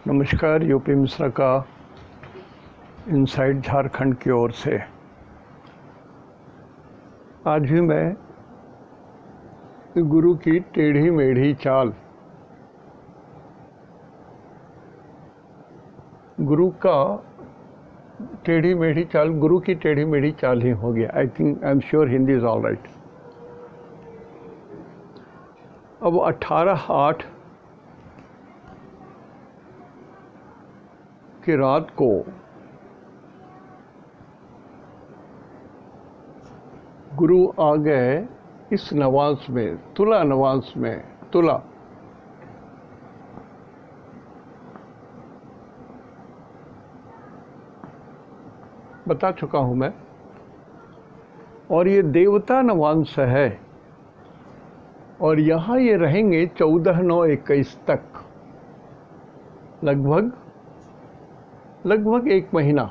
नमस्कार। यूपी मिश्रा का इनसाइड झारखंड की ओर से आज भी मैं गुरु की टेढ़ी मेढ़ी चाल, गुरु की टेढ़ी मेढ़ी चाल ही हो गया। I am sure Hindi is all right. अब 18/8 की रात को गुरु आ गए इस नवांश में, तुला नवांश में। तुला बता चुका हूं मैं, और ये देवता नवांश है, और यहाँ ये रहेंगे 14/9/21 तक, लगभग 1 महीना।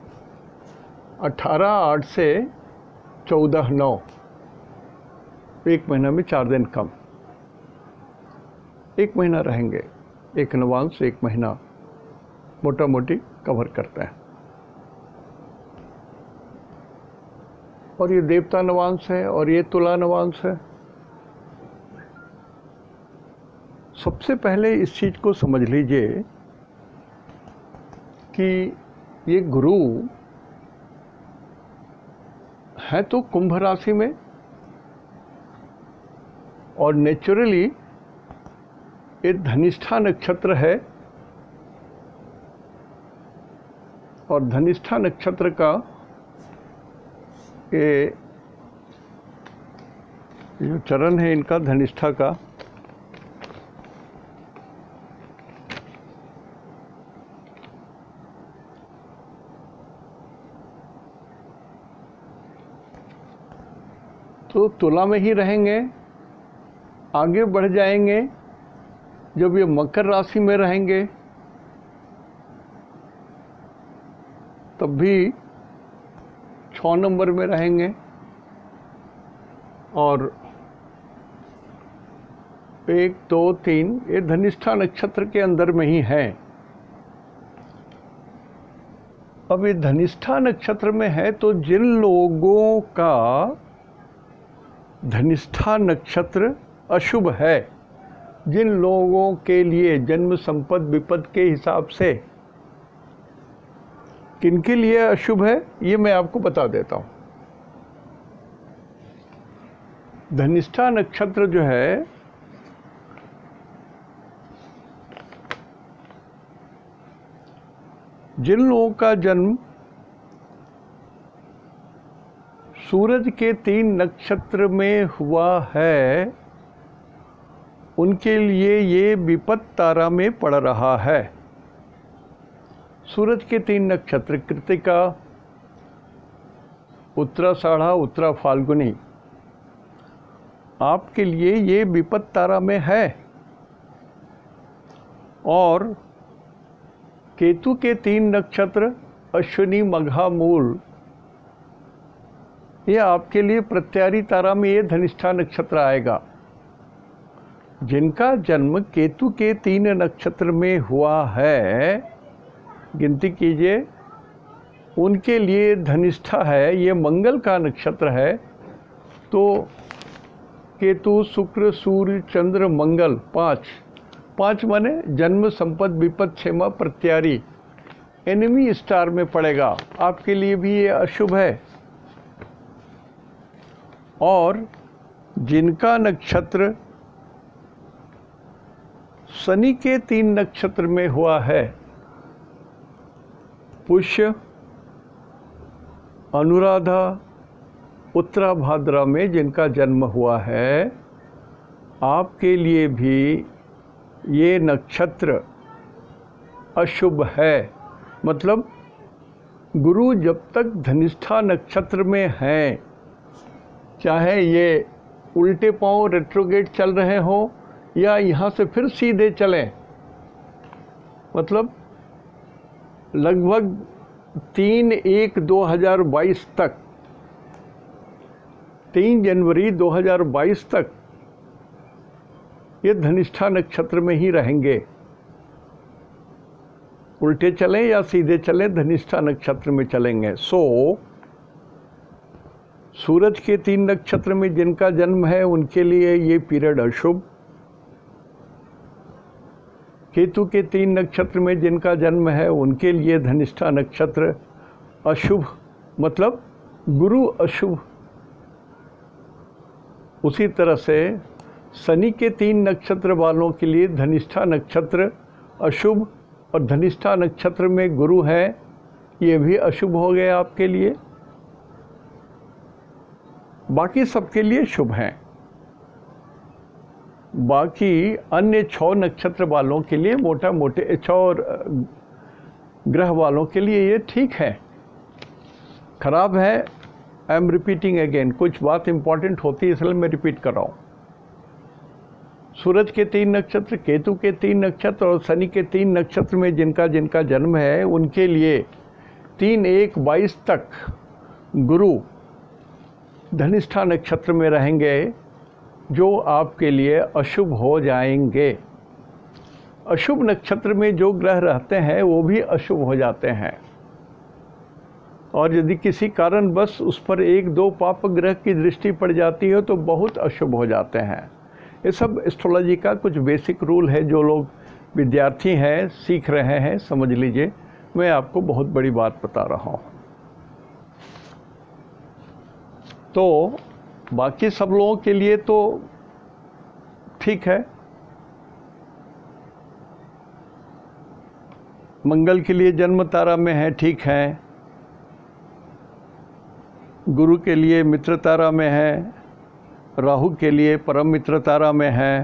18/8 से 14/9, 1 महीना में 4 दिन कम, 1 महीना रहेंगे। एक नवांश 1 महीना मोटा मोटी कवर करता है, और ये देवता नवांश है और ये तुला नवांश है। सबसे पहले इस चीज को समझ लीजिए कि ये गुरु है तो कुंभ राशि में, और नेचुरली ये धनिष्ठा नक्षत्र है, और धनिष्ठा नक्षत्र का ये जो चरण है इनका धनिष्ठा का, तो तुला में ही रहेंगे। आगे बढ़ जाएंगे जब ये मकर राशि में रहेंगे, तब भी 6 नंबर में रहेंगे, और 1, 2, 3 ये धनिष्ठा नक्षत्र के अंदर में ही है। अब ये धनिष्ठा नक्षत्र में है तो जिन लोगों का धनिष्ठा नक्षत्र अशुभ है, जिन लोगों के लिए जन्म संपद विपद के हिसाब से किनके लिए अशुभ है, ये मैं आपको बता देता हूं। धनिष्ठा नक्षत्र जो है जिन लोगों का जन्म सूरज के 3 नक्षत्र में हुआ है, उनके लिए ये विपद तारा में पड़ रहा है। सूरज के 3 नक्षत्र कृतिका, उत्तराषाढ़ा, उत्तरा फाल्गुनी, आपके लिए ये विपद तारा में है। और केतु के 3 नक्षत्र अश्विनी, मघा, मूल, ये आपके लिए प्रत्यारी तारा में ये धनिष्ठा नक्षत्र आएगा। जिनका जन्म केतु के 3 नक्षत्र में हुआ है, गिनती कीजिए, उनके लिए धनिष्ठा है, ये मंगल का नक्षत्र है। तो केतु, शुक्र, सूर्य, चंद्र, मंगल, 5 माने जन्म, संपद, विपद, क्षेमा, प्रत्यारी, एनिमी स्टार में पड़ेगा। आपके लिए भी ये अशुभ है। और जिनका नक्षत्र शनि के 3 नक्षत्र में हुआ है, पुष्य, अनुराधा, उत्तरा भाद्रा में जिनका जन्म हुआ है, आपके लिए भी ये नक्षत्र अशुभ है। मतलब गुरु जब तक धनिष्ठा नक्षत्र में हैं, चाहे ये उल्टे पांव रेट्रोगेट चल रहे हो या यहाँ से फिर सीधे चलें, मतलब लगभग 3/1/2022 तक, 3 जनवरी 2022 तक ये धनिष्ठा नक्षत्र में ही रहेंगे। उल्टे चलें या सीधे चलें, धनिष्ठा नक्षत्र में चलेंगे। सूरज के 3 नक्षत्र में जिनका जन्म है उनके लिए ये पीरियड अशुभ। केतु के 3 नक्षत्र में जिनका जन्म है उनके लिए धनिष्ठा नक्षत्र अशुभ, मतलब गुरु अशुभ। उसी तरह से शनि के 3 नक्षत्र वालों के लिए धनिष्ठा नक्षत्र अशुभ, और धनिष्ठा नक्षत्र में गुरु है, ये भी अशुभ हो गया आपके लिए। बाकी सबके लिए शुभ हैं। बाकी अन्य 6 नक्षत्र वालों के लिए, मोटा मोटे 6 ग्रह वालों के लिए ये ठीक है। खराब है, आई एम रिपीटिंग अगेन, कुछ बात इंपॉर्टेंट होती है इसलिए मैं रिपीट कर रहा हूँ। सूरज के 3 नक्षत्र, केतु के 3 नक्षत्र और शनि के 3 नक्षत्र में जिनका जिनका जन्म है उनके लिए 3-1-22 तक गुरु धनिष्ठा नक्षत्र में रहेंगे, जो आपके लिए अशुभ हो जाएंगे। अशुभ नक्षत्र में जो ग्रह रहते हैं वो भी अशुभ हो जाते हैं, और यदि किसी कारण बस उस पर 1-2 पाप ग्रह की दृष्टि पड़ जाती है तो बहुत अशुभ हो जाते हैं। ये सब एस्ट्रोलॉजी का कुछ बेसिक रूल है, जो लोग विद्यार्थी हैं, सीख रहे हैं, समझ लीजिए। मैं आपको बहुत बड़ी बात बता रहा हूँ। तो बाकी सब लोगों के लिए तो ठीक है। मंगल के लिए जन्म तारा में है, ठीक है। गुरु के लिए मित्र तारा में है, राहु के लिए परम मित्र तारा में है,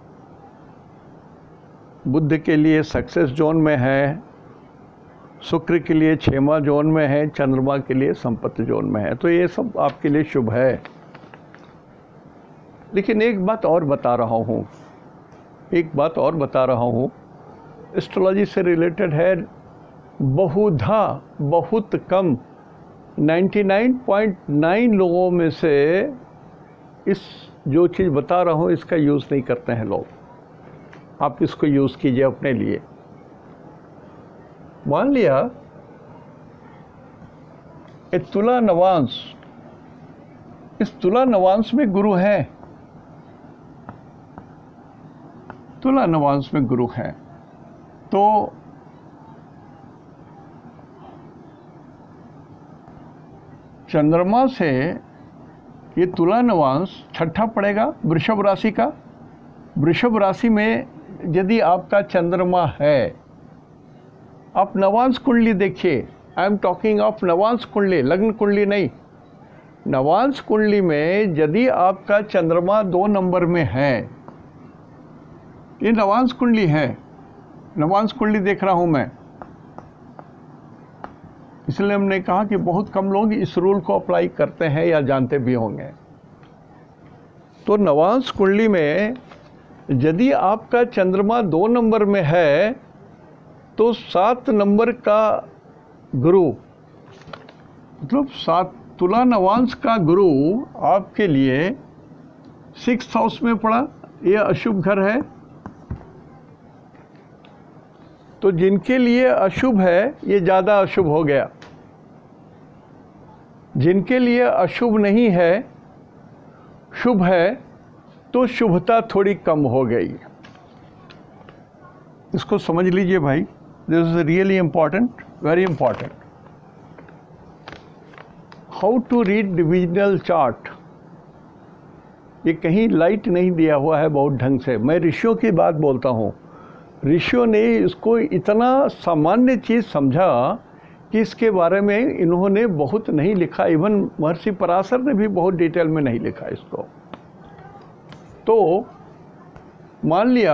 बुध के लिए सक्सेस जोन में है, शुक्र के लिए 6वां जोन में है, चंद्रमा के लिए संपत्ति जोन में है। तो ये सब आपके लिए शुभ है। लेकिन एक बात और बता रहा हूँ, एस्ट्रोलॉजी से रिलेटेड है। बहुधा, बहुत कम, 99.9 लोगों में से इस जो चीज़ बता रहा हूँ इसका यूज़ नहीं करते हैं लोग। आप इसको यूज़ कीजिए अपने लिए। मान लिया एक तुला नवांश, इस तुला नवांश में गुरु है, तुला नवांश में गुरु है, तो चंद्रमा से ये तुला नवांश छठा पड़ेगा वृषभ राशि का। वृषभ राशि में यदि आपका चंद्रमा है, आप नवांश कुंडली देखिए, आई एम टॉकिंग ऑफ नवांश कुंडली, लग्न कुंडली नहीं। नवांश कुंडली में यदि आपका चंद्रमा 2 नंबर में है, ये नवांश कुंडली है, नवांश कुंडली देख रहा हूं मैं, इसलिए हमने कहा कि बहुत कम लोग इस रूल को अप्लाई करते हैं या जानते भी होंगे। तो नवांश कुंडली में यदि आपका चंद्रमा 2 नंबर में है तो 7 नंबर का गुरु, मतलब 7 तुला नवांश का गुरु आपके लिए 6th हाउस में पड़ा, ये अशुभ घर है। तो जिनके लिए अशुभ है ये ज़्यादा अशुभ हो गया, जिनके लिए अशुभ नहीं है, शुभ है, तो शुभता थोड़ी कम हो गई। इसको समझ लीजिए भाई, this is really important, very important. How to read divisional chart, ये कहीं लाइट नहीं दिया हुआ है बहुत ढंग से। मैं ऋषियों की बात बोलता हूँ, ऋषियों ने इसको इतना सामान्य चीज़ समझा कि इसके बारे में इन्होंने बहुत नहीं लिखा। इवन महर्षि पराशर ने भी बहुत डिटेल में नहीं लिखा इसको। तो मान लिया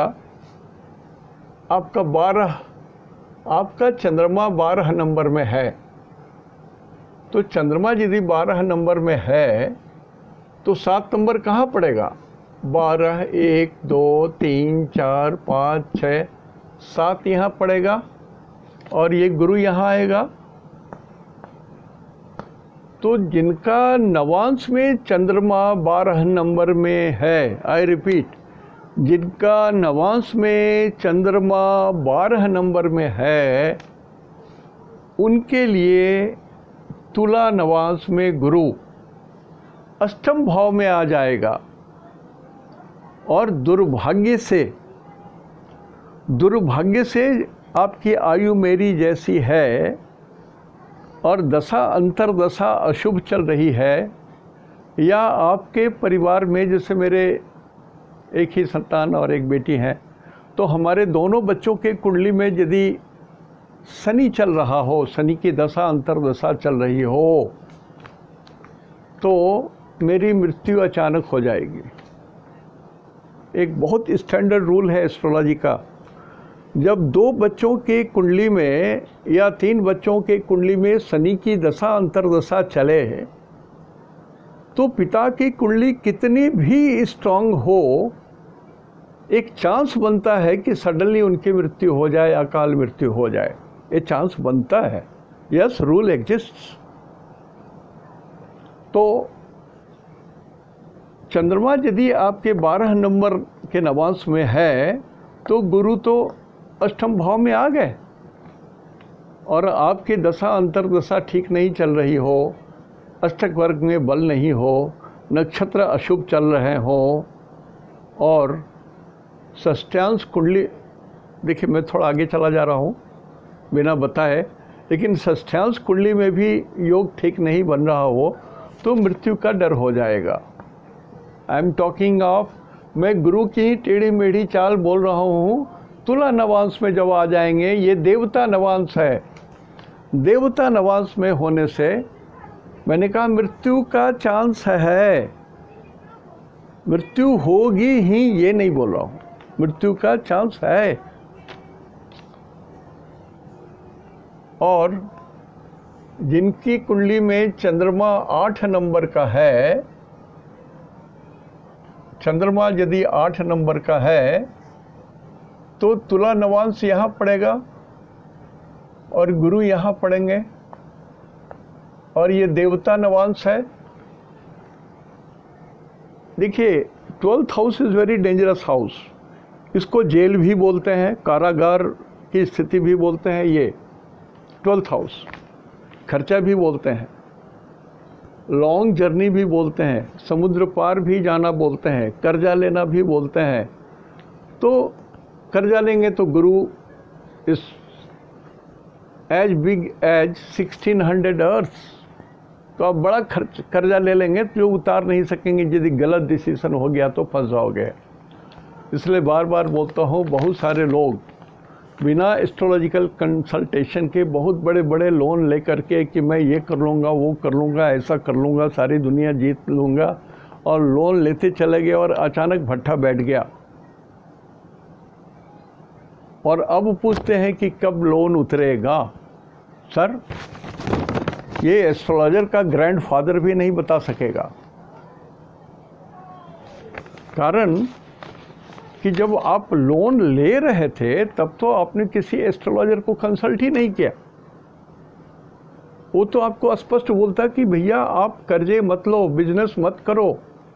आपका चंद्रमा 12 नंबर में है, तो चंद्रमा यदि 12 नंबर में है तो 7 नंबर कहाँ पड़ेगा? 12, 1, 2, 3, 4, 5, 6, 7 यहाँ पड़ेगा और ये गुरु यहाँ आएगा। तो जिनका नवांश में चंद्रमा 12 नंबर में है, आई रिपीट, जिनका नवांश में चंद्रमा 12 नंबर में है, उनके लिए तुला नवांश में गुरु अष्टम भाव में आ जाएगा। और दुर्भाग्य से आपकी आयु मेरी जैसी है और दशा अंतर्दशा अशुभ चल रही है, या आपके परिवार में जैसे मेरे एक ही संतान और एक बेटी हैं, तो हमारे दोनों बच्चों के कुंडली में यदि शनि चल रहा हो, शनि की दशा अंतर्दशा चल रही हो, तो मेरी मृत्यु अचानक हो जाएगी। एक बहुत स्टैंडर्ड रूल है एस्ट्रोलॉजी का। जब 2 बच्चों के कुंडली में या 3 बच्चों के कुंडली में शनि की दशा अंतर्दशा चले, तो पिता की कुंडली कितनी भी स्ट्रांग हो, एक चांस बनता है कि सडनली उनकी मृत्यु हो जाए, अकाल मृत्यु हो जाए। ये चांस बनता है। Yes, rule exists. तो चंद्रमा यदि आपके 12 नंबर के नवांश में है, तो गुरु तो अष्टम भाव में आ गए, और आपकी दशा अंतर्दशा ठीक नहीं चल रही हो, अष्टक वर्ग में बल नहीं हो, नक्षत्र अशुभ चल रहे हों, और षष्ठ्यांश कुंडली, देखिए मैं थोड़ा आगे चला जा रहा हूँ बिना बताए, लेकिन षष्ठ्यांश कुंडली में भी योग ठीक नहीं बन रहा हो, तो मृत्यु का डर हो जाएगा। आई एम टॉकिंग ऑफ, मैं गुरु की टेढ़ी मेढ़ी चाल बोल रहा हूँ। तुला नवांश में जब आ जाएंगे, ये देवता नवांश है। देवता नवांश में होने से मैंने कहा मृत्यु का चांस है, मृत्यु होगी ही, ये नहीं बोल रहा हूँ, मृत्यु का चांस है। और जिनकी कुंडली में चंद्रमा 8 नंबर का है, चंद्रमा यदि 8 नंबर का है, तो तुला नवांश यहाँ पड़ेगा और गुरु यहाँ पड़ेंगे, और ये देवता नवांश है। देखिए 12th house is very dangerous house. इसको जेल भी बोलते हैं, कारागार की स्थिति भी बोलते हैं। ये 12th हाउस खर्चा भी बोलते हैं, लॉन्ग जर्नी भी बोलते हैं, समुद्र पार भी जाना बोलते हैं, कर्जा लेना भी बोलते हैं। तो कर्जा लेंगे तो गुरु इस एज बिग एज 1600 अर्थ्स, तो आप बड़ा कर्जा ले लेंगे जो उतार नहीं सकेंगे। यदि गलत डिसीजन हो गया तो फंस जाओगे। इसलिए बार बार बोलता हूँ, बहुत सारे लोग बिना एस्ट्रोलॉजिकल कंसल्टेशन के बहुत बड़े बड़े लोन लेकर के कि मैं ये कर लूँगा, वो कर लूँगा, ऐसा कर लूँगा, सारी दुनिया जीत लूँगा, और लोन लेते चले गए और अचानक भट्ठा बैठ गया। और अब पूछते हैं कि कब लोन उतरेगा। सर, ये एस्ट्रोलॉजर का ग्रैंडफादर भी नहीं बता सकेगा। कारण कि जब आप लोन ले रहे थे तब तो आपने किसी एस्ट्रोलॉजर को कंसल्ट ही नहीं किया। वो तो आपको स्पष्ट बोलता कि भैया आप कर्जे मत लो, बिजनेस मत करो।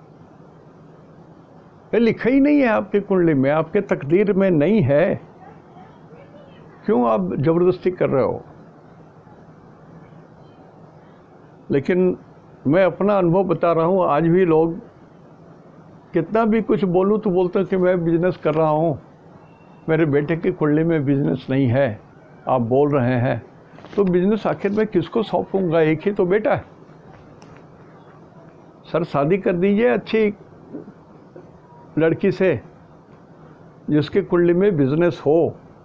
ये लिखा ही नहीं है आपके कुंडली में, आपके तकदीर में नहीं है। क्यों आप जबरदस्ती कर रहे हो? लेकिन मैं अपना अनुभव बता रहा हूँ। आज भी लोग कितना भी कुछ बोलूँ तो बोलते हैं कि मैं बिजनेस कर रहा हूँ, मेरे बेटे की कुंडली में बिजनेस नहीं है, आप बोल रहे हैं। तो बिजनेस आखिर मैं किसको सौंपूंगा? एक ही तो बेटा है। सर, शादी कर दीजिए अच्छी लड़की से जिसके कुंडली में बिजनेस हो,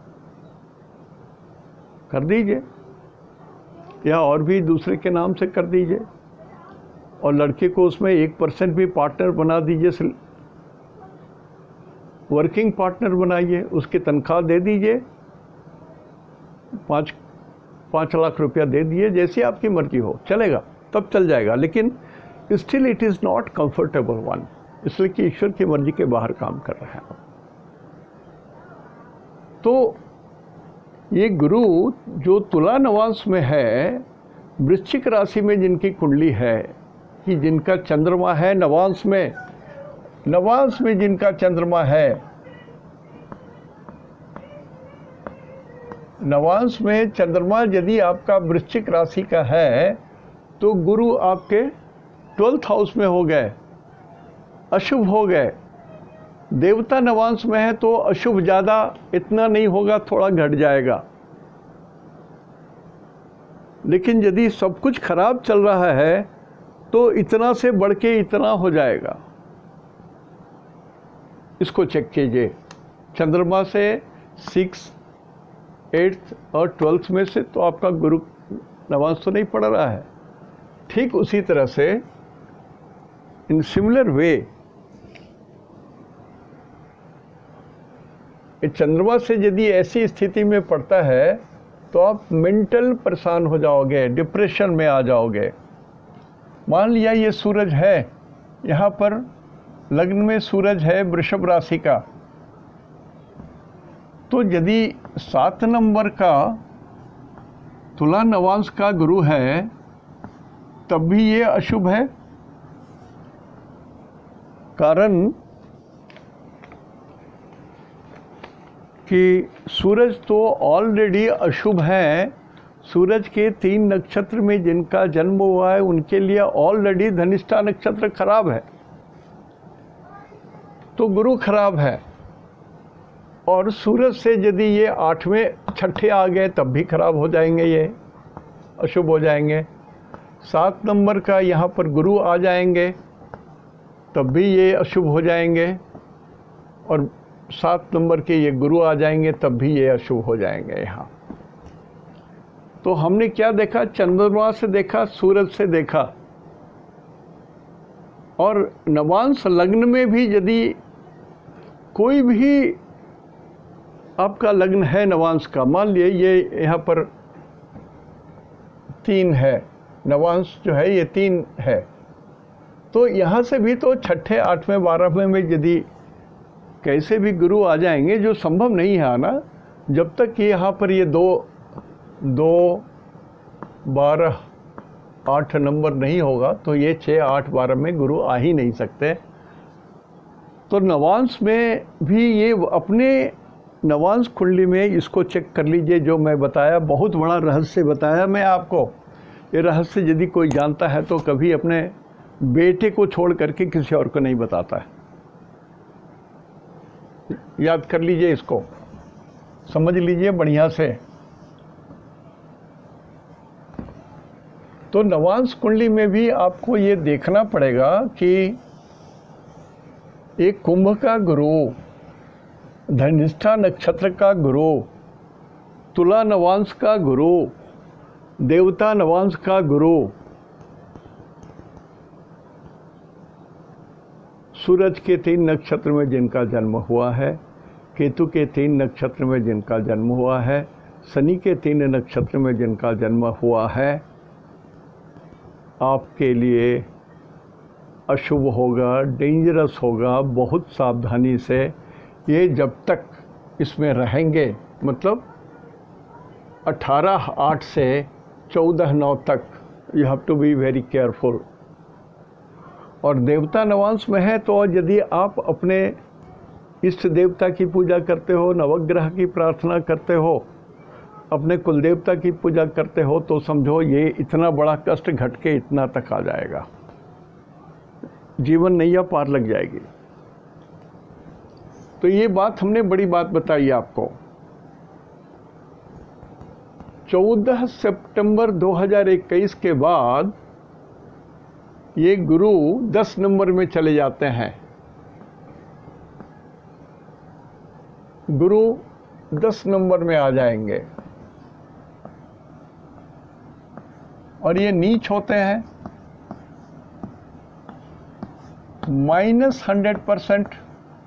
कर दीजिए, या और भी दूसरे के नाम से कर दीजिए, और लड़के को उसमें 1% भी पार्टनर बना दीजिए, वर्किंग पार्टनर बनाइए, उसकी तनख्वाह दे दीजिए, 5 लाख रुपया दे दिए, जैसी आपकी मर्जी हो, चलेगा, तब चल जाएगा। लेकिन still it is not comfortable one, इसलिए कि ईश्वर की मर्जी के बाहर काम कर रहे हैं। तो ये गुरु जो तुला नवांश में है, वृश्चिक राशि में जिनकी कुंडली है, कि जिनका चंद्रमा है नवांश में, नवांश में जिनका चंद्रमा है, नवांश में चंद्रमा यदि आपका वृश्चिक राशि का है तो गुरु आपके 12th हाउस में हो गए, अशुभ हो गए। देवता नवांश में है तो अशुभ ज़्यादा इतना नहीं होगा, थोड़ा घट जाएगा। लेकिन यदि सब कुछ खराब चल रहा है तो इतना से बढ़ के इतना हो जाएगा। इसको चेक कीजिए। चंद्रमा से 6, 8th और 12th में से तो आपका गुरु नवांश तो नहीं पड़ रहा है। ठीक उसी तरह से इन सिमिलर वे चंद्रमा से यदि ऐसी स्थिति में पड़ता है तो आप मेंटल परेशान हो जाओगे, डिप्रेशन में आ जाओगे। मान लिया ये सूरज है, यहाँ पर लग्न में सूरज है वृषभ राशि का, तो यदि 7 नंबर का तुला नवांश का गुरु है तब भी ये अशुभ है। कारण कि सूरज तो ऑलरेडी अशुभ है। सूरज के 3 नक्षत्र में जिनका जन्म हुआ है उनके लिए ऑलरेडी धनिष्ठा नक्षत्र खराब है, तो गुरु खराब है। और सूरज से यदि ये 8वें 6ठे आ गए तब भी खराब हो जाएंगे, ये अशुभ हो जाएंगे। 7 नंबर का यहाँ पर गुरु आ जाएंगे तब भी ये अशुभ हो जाएंगे, और 7 नंबर के ये गुरु आ जाएंगे तब भी ये अशुभ हो जाएंगे यहाँ। तो हमने क्या देखा? चंद्रमा से देखा, सूरज से देखा। और नवांश लग्न में भी यदि कोई भी आपका लग्न है नवांश का, मान लिए ये यहाँ पर 3 है, नवांश जो है ये 3 है, तो यहाँ से भी तो 6ठे 8वें 12वें में यदि कैसे भी गुरु आ जाएंगे, जो संभव नहीं है आना, जब तक कि यहाँ पर ये 2, 12, 8 नंबर नहीं होगा तो ये 6, 8, 12 में गुरु आ ही नहीं सकते। तो नवांश में भी ये अपने नवांश कुंडली में इसको चेक कर लीजिए। जो मैं बताया, बहुत बड़ा रहस्य बताया मैं आपको। ये रहस्य यदि कोई जानता है तो कभी अपने बेटे को छोड़ करके किसी और को नहीं बताता है। याद कर लीजिए, इसको समझ लीजिए बढ़िया से। तो नवांश कुंडली में भी आपको ये देखना पड़ेगा कि एक कुंभ का गुरु, धनिष्ठा नक्षत्र का गुरु, तुला नवांश का गुरु, देवता नवांश का गुरु, सूरज के 3 नक्षत्र में जिनका जन्म हुआ है, केतु के 3 नक्षत्र में जिनका जन्म हुआ है, शनि के 3 नक्षत्र में जिनका जन्म हुआ है, आपके लिए अशुभ होगा, डेंजरस होगा। बहुत सावधानी से ये जब तक इसमें रहेंगे, मतलब 18/8 से 14/9 तक you have to be very careful. और देवता नवांश में है तो यदि आप अपने इष्ट देवता की पूजा करते हो, नवग्रह की प्रार्थना करते हो, अपने कुल देवता की पूजा करते हो, तो समझो ये इतना बड़ा कष्ट घट के इतना तक आ जाएगा, जीवन नैया पार लग जाएगी। तो ये बात हमने बड़ी बात बताई आपको। 14 सितंबर 2021 के बाद ये गुरु 10 नंबर में चले जाते हैं। गुरु 10 नंबर में आ जाएंगे और ये नीच होते हैं -100%।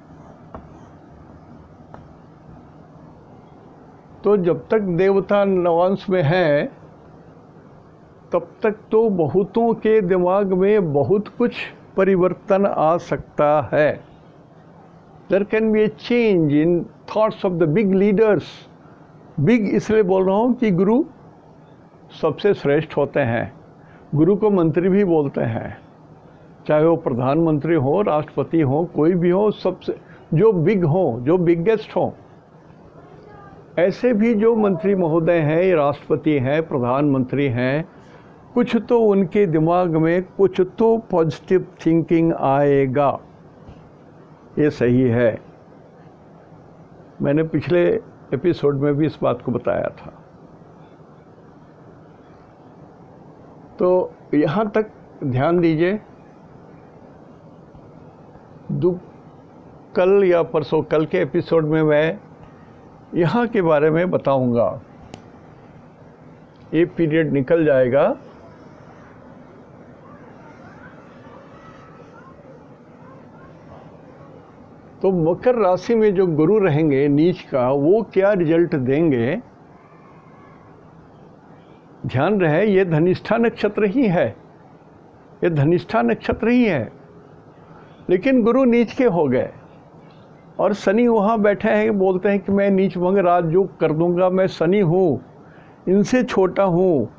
तो जब तक देवता नवांश में है तब तक तो बहुतों के दिमाग में बहुत कुछ परिवर्तन आ सकता है। There can be a change in thoughts of the big leaders. Big इसलिए बोल रहा हूँ कि गुरु सबसे श्रेष्ठ होते हैं, गुरु को मंत्री भी बोलते हैं। चाहे वो प्रधानमंत्री हो, राष्ट्रपति हो, कोई भी हो, सबसे जो बिग हो, जो बिगेस्ट हो, ऐसे भी जो मंत्री महोदय हैं, राष्ट्रपति हैं, प्रधानमंत्री हैं, कुछ तो उनके दिमाग में कुछ तो पॉजिटिव थिंकिंग आएगा, ये सही है। मैंने पिछले एपिसोड में भी इस बात को बताया था। तो यहाँ तक ध्यान दीजिए। कल या परसों, कल के एपिसोड में मैं यहाँ के बारे में बताऊंगा। ये पीरियड निकल जाएगा, तो मकर राशि में जो गुरु रहेंगे नीच का, वो क्या रिजल्ट देंगे। ध्यान रहे, ये धनिष्ठा नक्षत्र ही है, ये धनिष्ठा नक्षत्र ही है, लेकिन गुरु नीच के हो गए और शनि वहाँ बैठे हैं, बोलते हैं कि मैं नीच भंग राजयोग कर दूंगा, मैं शनि हूँ, इनसे छोटा हूँ,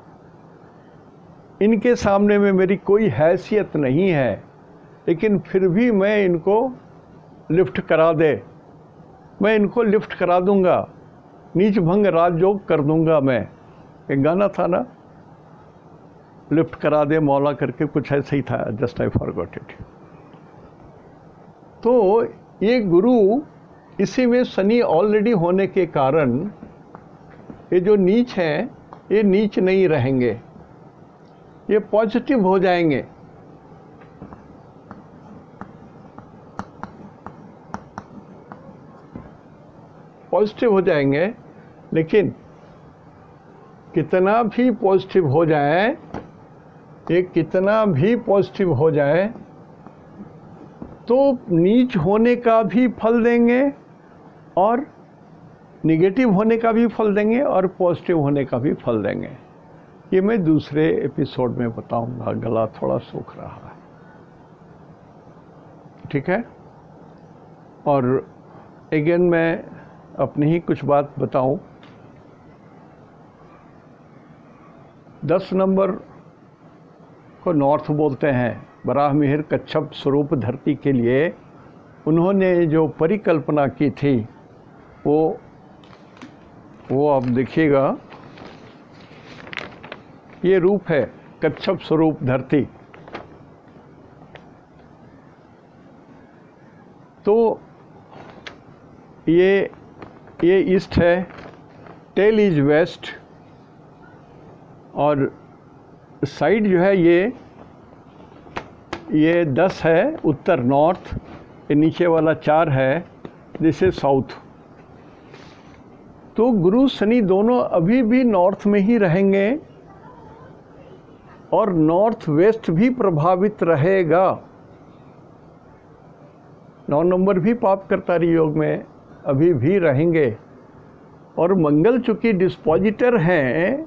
इनके सामने में मेरी कोई हैसियत नहीं है, लेकिन फिर भी मैं इनको लिफ्ट करा दे, मैं इनको लिफ्ट करा दूंगा, नीच भंग राजयोग कर दूंगा मैं। एक गाना था ना, लिफ्ट करा दे मौला करके, कुछ ऐसा ही था, जस्ट आई फॉरगॉट इट। तो ये गुरु, इसी में शनि ऑलरेडी होने के कारण ये जो नीच हैं, ये नीच नहीं रहेंगे, ये पॉजिटिव हो जाएंगे। पॉजिटिव हो जाएंगे, लेकिन कितना भी पॉजिटिव हो जाए, ये कितना भी पॉजिटिव हो जाए, तो नीच होने का भी फल देंगे और निगेटिव होने का भी फल देंगे और पॉजिटिव होने का भी फल देंगे। ये मैं दूसरे एपिसोड में बताऊंगा। गला थोड़ा सूख रहा है, ठीक है। और अगेन मैं अपनी ही कुछ बात बताऊं। 10 नंबर को नॉर्थ बोलते हैं। बराह मिहिर कच्छप स्वरूप धरती के लिए उन्होंने जो परिकल्पना की थी, वो आप देखिएगा, ये रूप है कच्छप स्वरूप धरती। तो ये ईस्ट है, टेल इज वेस्ट, और साइड जो है ये 10 है उत्तर नॉर्थ, ये नीचे वाला 4 है, दिस इज साउथ। तो गुरु शनि दोनों अभी भी नॉर्थ में ही रहेंगे और नॉर्थ वेस्ट भी प्रभावित रहेगा। 9 नंबर भी पापकर्ता योग में अभी भी रहेंगे, और मंगल चूंकि डिस्पोजिटर हैं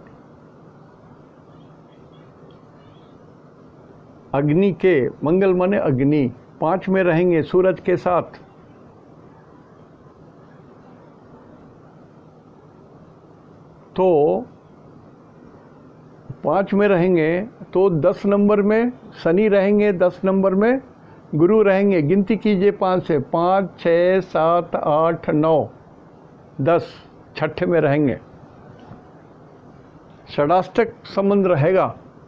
अग्नि के, मंगल माने अग्नि, 5 में रहेंगे सूरज के साथ। तो 5 में रहेंगे, तो 10 नंबर में शनि रहेंगे, 10 नंबर में गुरु रहेंगे। गिनती कीजिए 5 से, 5, 6, 7, 8, 9, 10, छठे में रहेंगे। षडाष्टक संबंध रहेगा,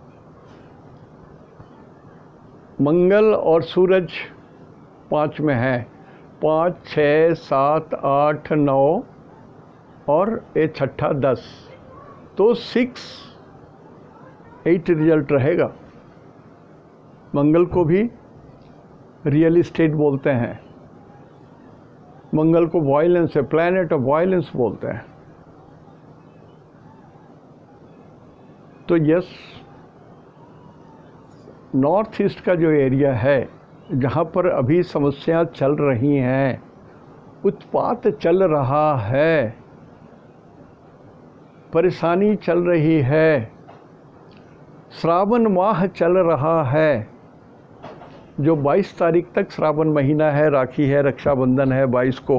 मंगल और सूरज 5 में है, 5, 6, 7, 8, 9 और ये छठा 10, तो 6, 8 रिजल्ट रहेगा। मंगल को भी रियल इस्टेट बोलते हैं, मंगल को वायलेंस है, प्लैनेट ऑफ वायलेंस बोलते हैं। तो यस, नॉर्थ ईस्ट का जो एरिया है जहाँ पर अभी समस्या चल रही हैं, उत्पात चल रहा है, परेशानी चल रही है, श्रावण माह चल रहा है, जो 22 तारीख तक श्रावण महीना है, राखी है, रक्षाबंधन है 22 को,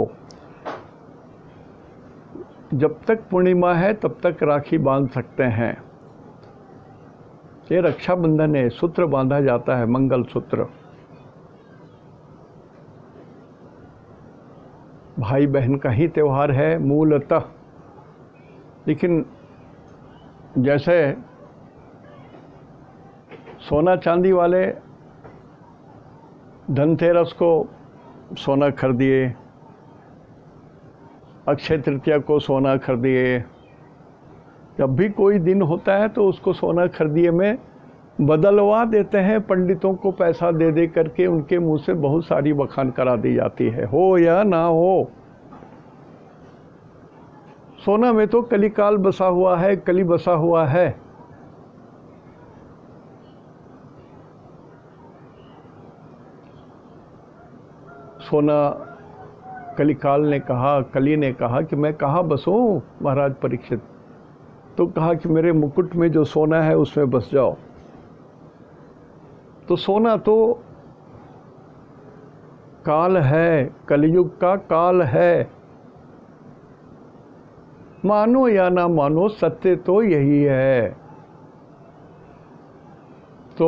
जब तक पूर्णिमा है तब तक राखी बांध सकते हैं। ये रक्षाबंधन है, सूत्र बांधा जाता है, मंगल सूत्र। भाई बहन का ही त्यौहार है मूलतः, लेकिन जैसे सोना चांदी वाले धनतेरस को सोना खरीदिए, अक्षय तृतीया को सोना खरीदिए, जब भी कोई दिन होता है तो उसको सोना खरीदिए में बदलवा देते हैं। पंडितों को पैसा दे दे करके उनके मुंह से बहुत सारी बखान करा दी जाती है, हो या ना हो। सोना में तो कलिकाल बसा हुआ है, कली बसा हुआ है। सोना कलिकाल ने कहा, कली ने कहा कि मैं कहाँ बसूं महाराज परीक्षित? तो कहा कि मेरे मुकुट में जो सोना है उसमें बस जाओ। तो सोना तो काल है, कलयुग का काल है। मानो या ना मानो, सत्य तो यही है। तो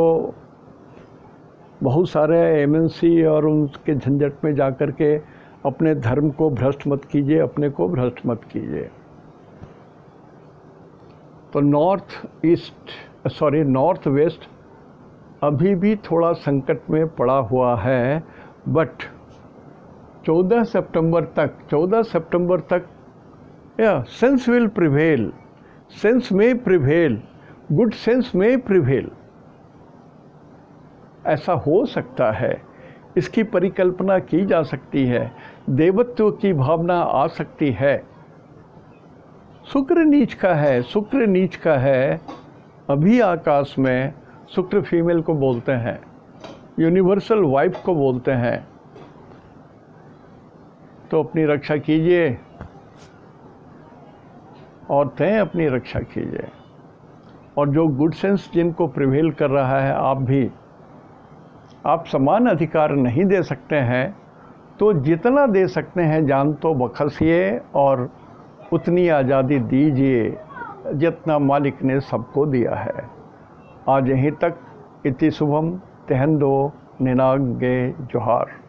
बहुत सारे एमएनसी और उनके झंझट में जाकर के अपने धर्म को भ्रष्ट मत कीजिए, अपने को भ्रष्ट मत कीजिए। तो नॉर्थ वेस्ट अभी भी थोड़ा संकट में पड़ा हुआ है, बट 14 सितंबर तक sense will prevail, sense may prevail, good sense may prevail. ऐसा हो सकता है, इसकी परिकल्पना की जा सकती है, देवत्व की भावना आ सकती है। शुक्र नीच का है अभी आकाश में। शुक्र फीमेल को बोलते हैं, यूनिवर्सल वाइफ को बोलते हैं। तो अपनी रक्षा कीजिए, औरतें अपनी रक्षा कीजिए। और जो गुड सेंस जिनको प्रिवेल कर रहा है, आप समान अधिकार नहीं दे सकते हैं, तो जितना दे सकते हैं जान तो बख्शिए और उतनी आज़ादी दीजिए जितना मालिक ने सबको दिया है। आज यहीं तक। इति शुभम, तेहंदो निनागे जोहार।